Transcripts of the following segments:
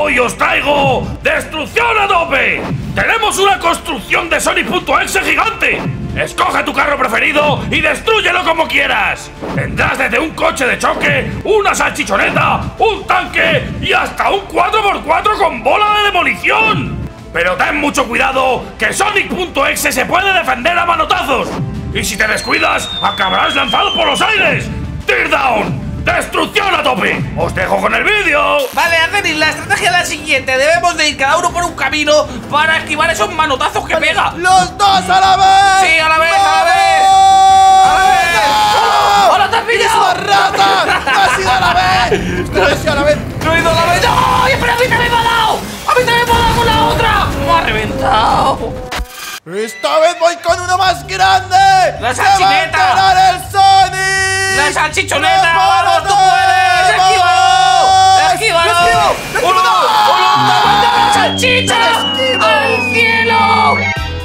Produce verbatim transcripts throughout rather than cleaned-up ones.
Hoy os traigo ¡destrucción a tope! ¡Tenemos una construcción de Sonic punto exe gigante! Escoge tu carro preferido y destrúyelo como quieras. Tendrás desde un coche de choque, una salchichoneta, un tanque y hasta un cuatro por cuatro con bola de demolición. Pero ten mucho cuidado, que Sonic punto exe se puede defender a manotazos. Y si te descuidas, acabarás lanzado por los aires. ¡Teardown! ¡Destrucción a tope! ¡Os dejo con el vídeo! Vale, Acerys, la estrategia es la siguiente. Debemos de ir cada uno por un camino para esquivar esos manotazos que vale, pega. ¡Los dos a la vez! ¡Sí, a la vez, ¡No! a la vez! ¡A la vez! ¡Oh! ¡Hola, te has ¡Eres pillado! una rata! ¡No has ido a la vez! ¡No has ido a la vez! ¡No he ido a la vez! ¡No! ¡Pero a mí también me ha dado! ¡A mí también me ha dado con la otra! ¡Me ha reventado! ¡Esta vez voy con uno más grande! ¡La salchineta! ¡Se va a enterar el Sonic! ¡La salchichoneta! ¡No ¡Vamos, tú puedes! ¡Esquívalo! ¡Esquívalo! ¡Lo esquivo! ¡Lo esquivo! ¡Uno! ¡No! ¡Uno! ¡Aguanta la salchicha! ¡Lo esquivo! ¡Al cielo!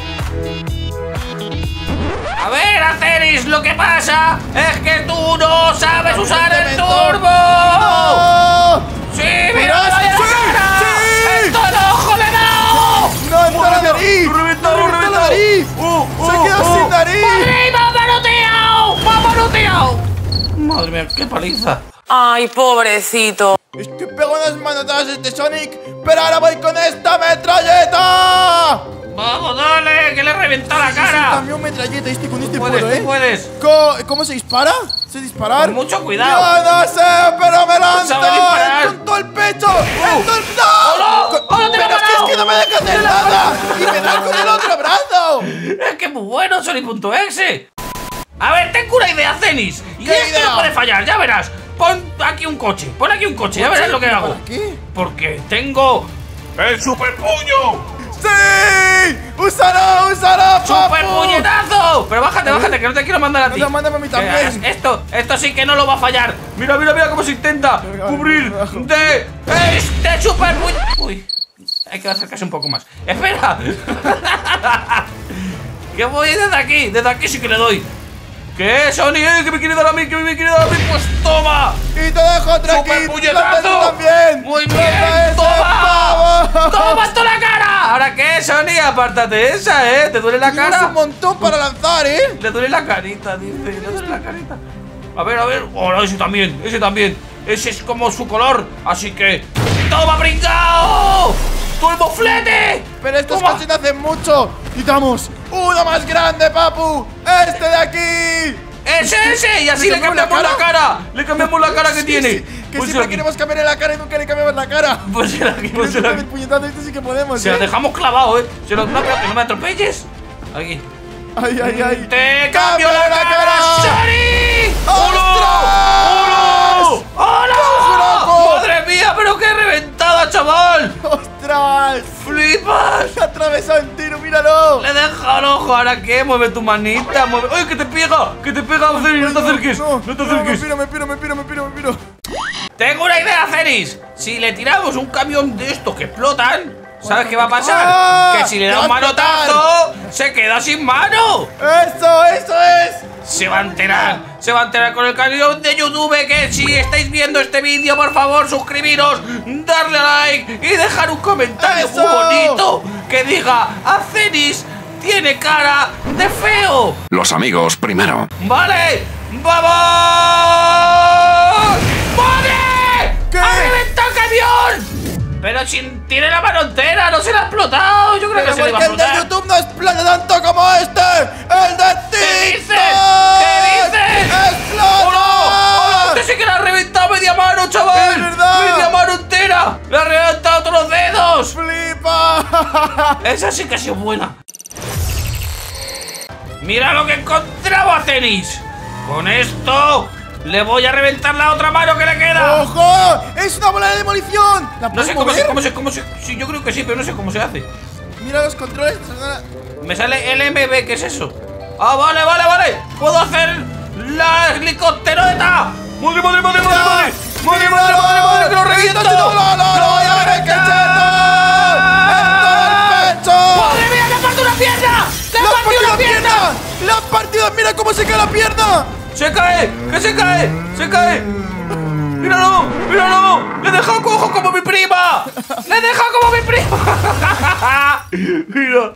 A ver, Acerys, lo que pasa es que tú no sabes usar el turbo. ¡No! ¡Sí, mira! ¡Sí! ¡Vaya la cara! ¡Sí! ¡Esto en ojo le he dado! ¡No entra la nariz! ¡Lo he reventado, ¡No lo he entra la reventado! nariz! ¡Uh, ¡Se uh, queda uh! sin nariz! ¡Madre, me ha manoteado! ¡Me ha manoteado! Madre mía, qué paliza. Ay, pobrecito. Es que pego unas manotadas este Sonic, pero ahora voy con esta metralleta. ¡Vamos, dale! ¡Que le he reventado la Sí, cara! cambio metralleta este con este Puedes, puedo, tú ¿eh? puedes. Co- ¿Cómo se dispara? ¿Se disparar? Con mucho cuidado. Yo no sé, pero me lanzo Sabe disparar. con todo el pecho. ¡En todo el- ¡No! ¡Hola! Con- ¡Hola, te lo he pero si ganado! es que no me deja hacer nada y me da con el otro brazo. Es que es muy bueno Sonic punto exe. A ver, tengo una idea, Acerys. Y ¿Qué esto idea? no puede fallar, ya verás. Pon aquí un coche, pon aquí un coche, ya verás lo que hago. ¿Para qué? Porque tengo el super puño. ¡Sí! ¡Úsalo, úsalo, papu! ¡Super puñetazo! Pero bájate, bájate, que no te quiero mandar a ti. No, mándame a mí Que también. hagas Esto, esto sí que no lo va a fallar. Mira, mira, mira cómo se intenta Venga, cubrir abajo. de este super puño. Uy, hay que acercarse un poco más. ¡Espera! Que voy desde aquí, desde aquí sí que le doy. ¿Qué, Sony? Eh, ¿Que me quiere dar a mí? ¿Que me quiere dar a mí? ¡Pues toma! Y te dejo tranquilo. ¡Super puñetazo! ¡Lo también! ¡Muy ¡Toma bien! ese ¡Toma! pavo! ¡Toma esto en la cara! ¿Ahora qué, Sony? Apártate esa, ¿eh? ¿Te duele la Tenemos cara? un montón para lanzar, ¿eh? Le duele la carita, dice. Le duele la carita. A ver, a ver. Oh, ese también, ese también. Ese es como su color. Así que. ¡Toma, brincao! ¡Tú el moflete! Pero estos Toma. coches hacen mucho. Quitamos uno más grande, papu. Este de aquí. ¡Ese, ese! Y así ¿Le le cambiamos cambiamos la la cara. Le cambiamos la cara que Sí, tiene. sí, que Pues siempre aquí. queremos cambiarle la cara y nunca le cambiamos la cara. Pues era aquí, pues Pues era el aquí. puñetazo este sí que podemos, Se ¿eh? lo dejamos clavado, ¿eh? Se lo... No, pero que no me atropelles. Aquí. Ay, ay, ay. ¡Te cambio ¡Cámbiale la cara, Sony! ¡Ostras! ¡Hola! loco! ¡Madre mía! ¡Pero qué reventada, chaval! ¡Ostras! ¡Flipas! Se ha atravesado entero, míralo. Le he dejado el ojo. ¿Ahora qué? Mueve tu manita. Mueve... ¡Ay, que te pega! ¡Que te pega, Acerys! ¡No te acerques! ¡No te me acerques! piro, me piro, me piro, me piro, me piro. Tengo una idea, Acerys. Si le tiramos un camión de estos que explotan, ¿sabes qué va a pasar? ¡Ah! Que si le ¡Que da va un a explotar! manotazo, se queda sin mano. ¡Eso, eso es! Se va a enterar, se va a enterar con el canal de YouTube. Que si estáis viendo este vídeo, por favor, suscribiros, darle a like y dejar un comentario ¡Eso! muy bonito que diga: Acerys tiene cara de feo. Los amigos primero. ¡Vale! ¡Vamos! ¡Madre! ¿Qué? ¡Ha reventado el camión! Pero si tiene la mano entera, no se la ha explotado. Yo creo Pero que se le va a porque el de explotar. YouTube no explota tanto como este. ¡El de ¿Qué TikTok! dices? ¿Qué dices? ¡Explota! ¡Hola! ¡Hola! Este sí que le ha reventado media mano, chaval. ¡Es verdad! ¡Media mano entera! ¡Le ha reventado otros dedos! ¡Flipa! Esa sí que ha sido buena. Mira lo que encontraba, Acerys. Con esto le voy a reventar la otra mano que le queda. ¡Ojo! ¡Es una bola de demolición! ¿La No puedes sé cómo mover? se, cómo se, cómo se. Sí, yo creo que sí, pero no sé cómo se hace. Mira los controles. Me sale el M B, ¿qué es eso? Ah, vale, vale, vale. Puedo hacer la helicópterota. ¡Madre, madre, madre, madre, madre! ¡Madre, madre, madre, madre! ¡Que lo reviento! ¡No, no, no! ¡Lo voy a ¡Qué reventar! cheto! ¡En todo el pecho! ¡Madre mía, le ha partido una pierna! ¡Le ha ¡Le has partido partido una la pierna! pierna! ¡Le has partido! ¡Mira cómo se cae la pierna! ¡Se cae! ¡Que se cae! ¡Se cae! ¡Míralo! ¡Míralo! ¡Le he dejado cojo como mi prima! ¡Le he he dejado como mi primo! Mira.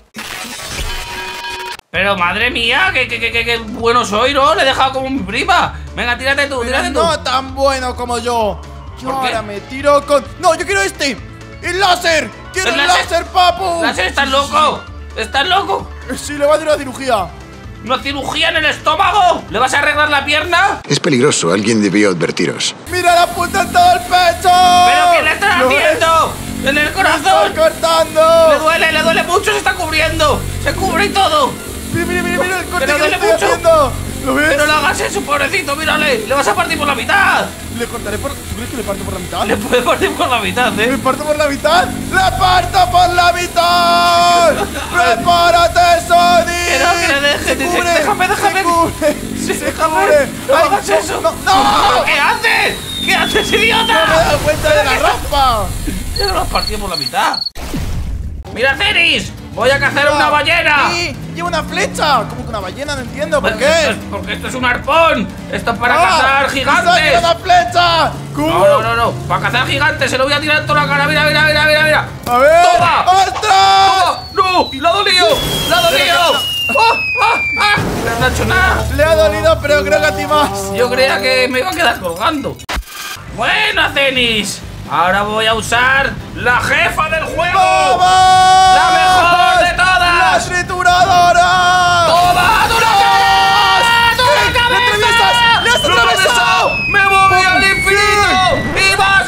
Pero madre mía, que, que, que, que bueno soy, ¿no? Le he dejado como mi prima. Venga, tírate tú, tírate tú. No tan bueno como yo. Yo ¿Por qué? ahora me tiro con... No, yo quiero este. ¡El láser! ¡Quiero el, ¿El láser, láser? papu! ¡Láser, estás loco! ¿Estás loco? Sí, le va a dar una cirugía. ¿Una cirugía en el estómago? ¿Le vas a arreglar la pierna? Es peligroso, alguien debió advertiros. ¡Mira la punta en todo el pecho! ¿Pero qué le estás ¿Lo haciendo? ¡En el ves? ¡Me corazón! estoy cortando! ¡Le duele, le duele mucho! ¡Se está cubriendo! ¡Se cubre y todo! Mira, mira, mira, mira el corte Pero que le duele estoy mucho. haciendo. ¿Lo ves? ¡Pero no hagas eso, pobrecito! ¡Mírale! ¡Le vas a partir por la mitad! Le cortaré por... ¿Tú crees que le parto por la mitad? ¡Le puede partir por la mitad, ¿Le eh! parto por la mitad? ¡Le parto por la mitad! ¡Prepárate, Sonic! Que no, que le deje, ¡Se de- cubre! déjame, déjame. ¡Se cubre! Sí, ¡Se déjame. cubre! ¡No ¡Ay, hagas eso! ¡No! ¡No! ¿Qué haces? ¿Qué haces, idiota? ¡No me he dado cuenta de la rampa! Ya lo has partido por la mitad. ¡Mira, Ceris! ¡Voy a cazar una ballena! ¡Sí! ¡Lleva una flecha! ¿Cómo que una ballena? No entiendo, ¿por Porque esto qué? es- Porque esto es un arpón. Esto es para ¡Ah! cazar ¡Quizá gigantes. lleva una flecha! ¿Cómo? No, no, no, no. Para cazar gigantes se lo voy a tirar en toda la cara. Mira, mira, mira, mira, mira. ¡A ver! ¡Toma! ¡Ostras! ¡No! ¡La ha dolido! ¡La ha dolido! ¡Ah! ¡Ah! ¡Ah! No ha hecho nada. Le ha dolido, pero creo que a ti más. Yo creía que me iba a quedar colgando. Bueno, Cenis. Ahora voy a usar la jefa del juego. ¡Vamos! ¡La mejor de ¡La todas! trituradora! ¡Toma! ¡Tú la cabeza! ¡Tú la ¡Le cabeza! atraviesas! ¡Le has ¡Lo he atravesado! ¡Me voy al infinito! ¡Y más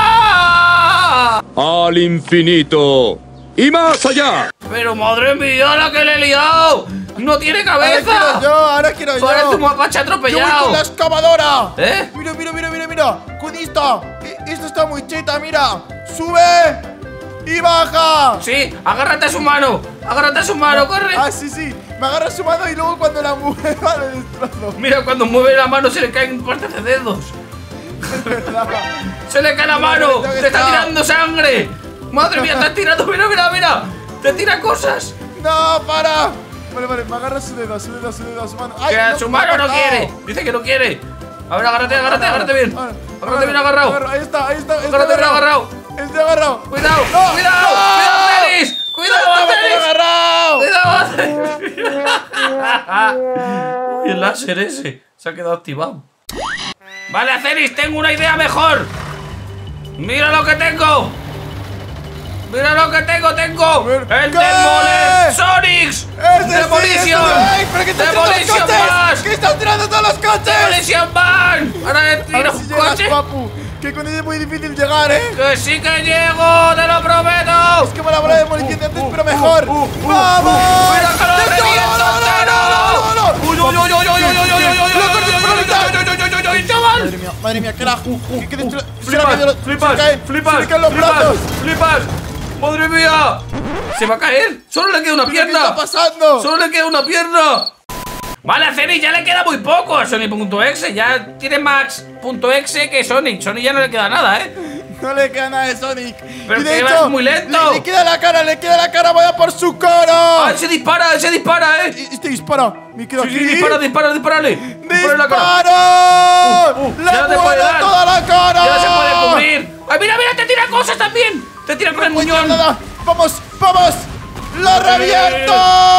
allá! Al infinito y más allá. Pero madre mía, la que le he liado. ¡No tiene Ahora quiero cabeza! yo, ahora quiero yo. Parece un mapache Yo voy con la atropellado. excavadora. ¿Eh? Mira, mira, mira, mira, mira. Con esta. E- Esto está muy cheta, mira. Sube y baja. Sí, agárrate a su mano. Agárrate a su mano, corre. Ah, sí, sí. Me agarra su mano y luego cuando la mueva le destrozo. Mira, cuando mueve la mano se le caen partes de dedos. Se le cae la mano. Mira, Te está está. tirando sangre. Madre mía, te has tirado. Mira, mira, mira. Te tira cosas. No, para. Vale, vale, me agarra su dedo, su dedo, su dedo, su mano. Ay, Que a no, su me ha mano no cortado. quiere. Dice que no quiere. A ver, agárrate, agárrate, agárrate bien. Ahora, Agárrate bien agarrado. agarra, Ahí está, ahí está. Estoy Agárrate bien agarrado. Estoy agarrado. Cuidado, No, cuidado, no. cuidado, Celis. Cuidado, ¡No, me Celis. tengo agarrado! Cuidado, Uy, el láser ese se ha quedado activado. Vale, Celis, tengo una idea mejor. Mira lo que tengo. Mira lo que tengo, tengo ver, el ¿qué? Demole Sonics. ¡Ese sí, Demolition. ese sí! ¡Ey, pero que estás tirando los Demolition coches! Bash. ¡Que estás tirando todos los coches! Demolition Van. Ahora le A ver tiro si un llegas, coche. papu. Que con ella es muy difícil llegar, ¿eh? Que sí que llego, te lo prometo. Es como la bola de demolición de antes, uh, pero uh, mejor. uh, uh, ¡Vamos! uh, mira que lo ¡No, reviento no, no, entero! no, no, no, no! Uy, uy, uy, uy, uy, uy, uy, uy, uy, uy, ¡Lo corté por la mitad! uy, uy, uy, uy, uy, chaval. Madre mía, madre mía, qué la... ¿Qué, qué destru- se le Flipas, caen los- flipas, se le caen- flipas, se le caen los flipas, brazos. flipas. ¡Madre mía! ¡Se va a caer! ¡Solo le queda una ¿Pero qué pierna! está pasando? ¡Solo le queda una pierna! Vale, a Cenis ya le queda muy poco a Sonic.exe. Ya tiene Max.exe que Sonic. Sonic ya no le queda nada, ¿eh? No le queda nada de Sonic. Pero y de que hecho, vas muy lento. Le, le queda la cara, le queda la cara, vaya por su cara. ¡Ah, se dispara, se dispara, eh! Este dispara. Me quedo Sí, aquí. sí, dispara, dispara, dispárale. Dispárale la cara. ¡Dispara! Uh, uh, ¡Le ya no te puede vuelo dar. toda la cara! ¡Ya no se puede cubrir! ¡Ay, mira, mira! ¡Te tira cosas también! ¡Te tira con el Pues ya muñón! nada. ¡Vamos, vamos! ¡Lo Eh. reviento!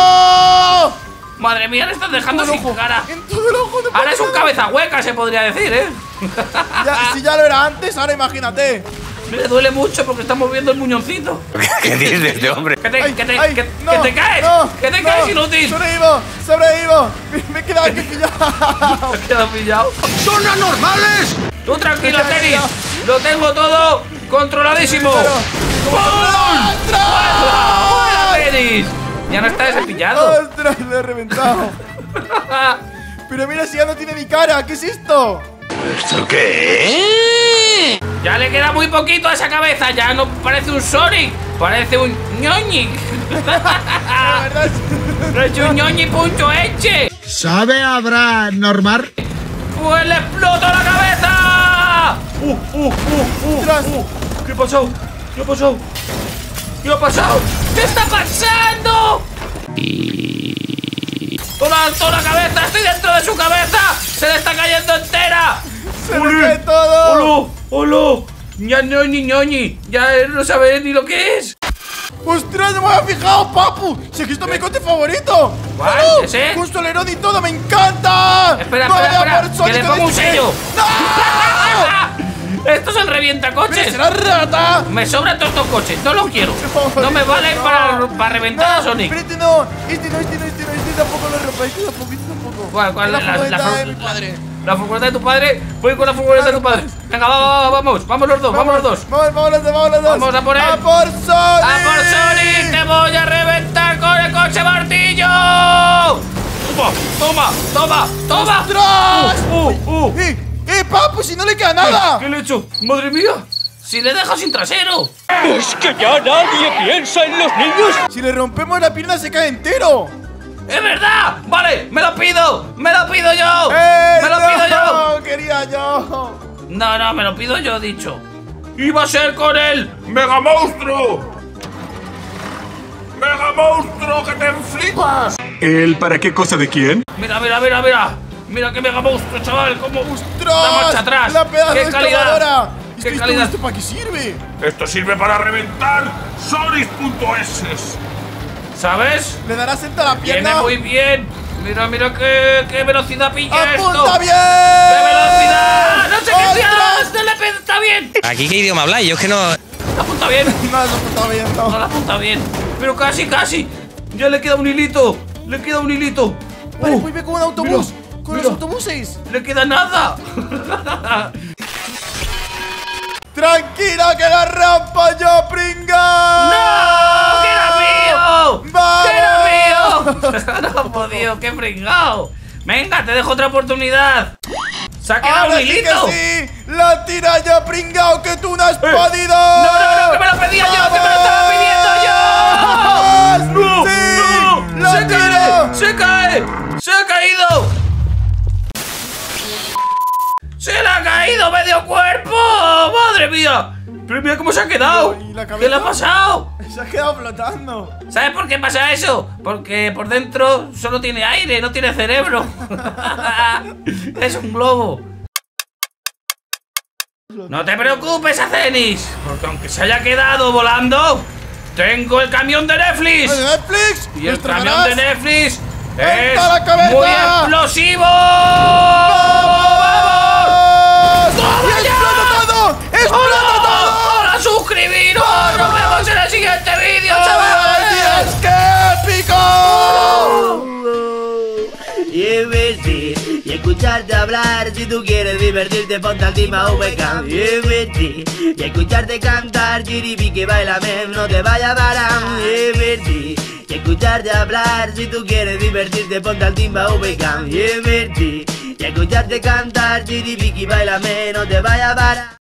Madre mía, le estás dejando Todo el sin ojo, cara. En todo el ojo. no Ahora es un pasa cabeza hueca, se podría decir, ¿eh? nada. Ya- si ya lo era antes, ahora imagínate. Me duele mucho porque está moviendo el muñoncito. ¿Qué dices de este hombre? Que te, Ay, que te, ay, que, no, que te caes, no, que te no. caes inútil. Sobrevivo, sobrevivo. Me, me he quedado aquí pillado. Te has quedado pillado. ¡Son anormales! Tú tranquilo, Me he quedado Cenis. pillado. Lo tengo todo controladísimo. Pero- ¡Bum! ¡Ostras! ¡Fuera, Cenis! Ya no está desepillado. ¡Ostras! Le he reventado. Pero mira si ya no tiene ni cara. ¿Qué es esto? ¿Esto qué? Ya le queda muy poquito a esa cabeza. Ya no parece un Sonic, parece un ñoñi. La verdad es... No es un ñoñi.exe. ¿Sabe habrá normal? ¡Pues le explotó la cabeza! ¡Uh, uh, uh, uh, Ostras. uh! ¿Qué ha pasado? ¿Qué ha pasado? ¿Qué ha pasado? ¿Qué está pasando? ¡Toda, toda la cabeza! ¡Estoy dentro de su cabeza! ¡Se le está cayendo entera! ¡Se me cae todo! ¡Hola! ¡Hola! Ya no, ni ñoñi. Ya no sabes ni lo que es. ¡Ostras, no me había fijado, papu! ¡Si aquí está mi coche favorito! ¿Cuál? ¡Oh! ¿Ese? ¡Con solerón y todo! ¡Me encanta! Espera, ¡Vaya espera, por espera. Sonic Que le pongo un este! sello. ¡No! Esto es el revientacoches. ¡Pero será rata! Me sobran todos estos coches, no los quiero. No me valen no. para, para reventar a Sonic. Pero este no, este no, este no, este no, este tampoco lo rompa, este tampoco, este tampoco. ¿Cuál, cuál? La, La- la- furgoneta la- de mi padre. La furgoneta de tu padre. Voy con la furgoneta de tu padre. Venga, va, va, va, vamos. Vamos los dos, vamos los dos. Vamos, vamos los dos, vamos los dos. Vamos a por él. ¡A por Sonic! ¡A por Sonic! ¡Te voy a reventar con el coche martillo! Toma, toma, toma, toma. ¡Ostras! Uh, uh, uh. ¡Eh, eh, papu, si no le queda nada! ¿Qué le he hecho? ¡Madre mía! ¡Si le dejo sin trasero! ¡Es que ya nadie piensa en los niños! Si le rompemos la pierna se cae entero. ¡Es verdad! ¡Vale! ¡Me lo pido! ¡Me lo pido yo! ¡Eh, ¡Me lo no! pido yo! ¡Quería yo! No, no, me lo pido yo, dicho. ¡Iba a ser con él! ¡Mega monstruo! ¡Mega monstruo que te flipas! ¿El para qué cosa de quién? Mira, mira, mira, mira. Mira que mega monstruo, chaval. Cómo ¡Ostras! da marcha atrás. ¡La pedazo ¡Qué de calidad! excavadora! ¡Qué ¿Esto, calidad! ¿Esto para qué sirve? Esto sirve para reventar Sonic punto es. ¿Sabes? ¿Le dará senta a la Viene pierna? muy bien. Mira, mira qué, qué velocidad pilla esto. ¡Apunta bien! ¡Qué velocidad! ¡No sé qué ¡Ostras! tiras! ¡No le pe- está bien! ¿Aquí qué idioma habláis? Yo es que no... Apunta bien. No, no apunta bien, No no. la apunta bien. Pero casi, casi. Ya le queda un hilito. Le queda un hilito. Vale, Uh, pues ve con un autobús. mira, con mira. los autobuses. Le queda nada. ¡Tranquila que la rampa yo, pringa! ¡No! ¡Que era mío! ¡Vamos! ¡Que era mío! No he podido, qué fringao. Venga, te dejo otra oportunidad. Se ha quedado ¡Ahora un sí hilito. que sí! ¡La tira ya, pringao, que tú no has podido! No, no, no, que me lo pedía yo, que me lo estaba pidiendo yo. ¡Vamos! ¡Sí! ¡La ¡Se tira! cae! ¡Se cae! ¡Se ha caído! ¡Se le ha caído medio cuerpo! ¡Madre mía! Pero mira cómo se ha quedado. ¿Y la ¿Qué cabeza? le ha pasado? Se ha quedado flotando. ¿Sabes por qué pasa eso? Porque por dentro solo tiene aire, no tiene cerebro. Es un globo. No te preocupes, Acenis, porque aunque se haya quedado volando, tengo el camión de Netflix. ¿De Netflix? Y el ¿Nos camión tragarás? de Netflix es ¡Alza la cabeza! muy explosivo. ¡Vamos! ¡Toma ¡Y ya! explota todo! ¡Explota todo! ¡Hola, suscribiros! ¡Nos vemos en el siguiente vídeo, chavales! ¡Ay, Dios, qué épico! Divertir y escucharte hablar. Si tú quieres divertirte, ponte al Team A V K. Divertir y escucharte cantar. Chiripi que baila mem, no te vaya a parar. Divertir y escucharte hablar. Si tú quieres divertirte, ponte al Team A V K. Divertir y escucharte cantar. Chiripi que baila mem, no te vaya a parar.